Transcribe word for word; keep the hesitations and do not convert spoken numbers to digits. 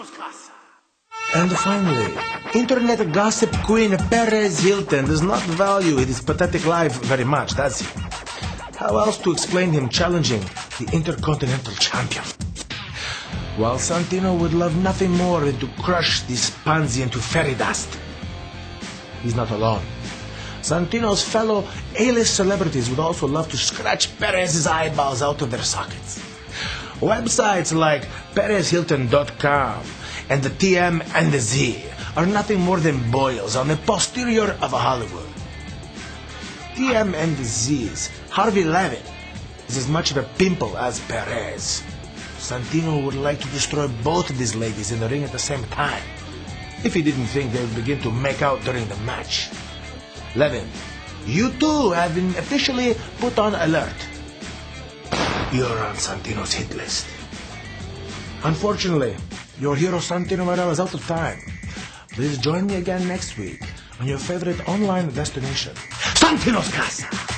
Santino's Casa. And finally, internet gossip queen Perez Hilton does not value his pathetic life very much, does he? How else to explain him challenging the Intercontinental Champion? While Santino would love nothing more than to crush this pansy into fairy dust. He's not alone. Santino's fellow A-list celebrities would also love to scratch Perez's eyeballs out of their sockets. Websites like Perez Hilton dot com and the T M and the Z are nothing more than boils on the posterior of Hollywood. T M and the Z's Harvey Levin is as much of a pimple as Perez. Santino would like to destroy both of these ladies in the ring at the same time, if he didn't think they would begin to make out during the match. Levin, you too have been officially put on alert. You're on Santino's hit list. Unfortunately, your hero Santino Marella is out of time. Please join me again next week on your favorite online destination, Santino's Casa.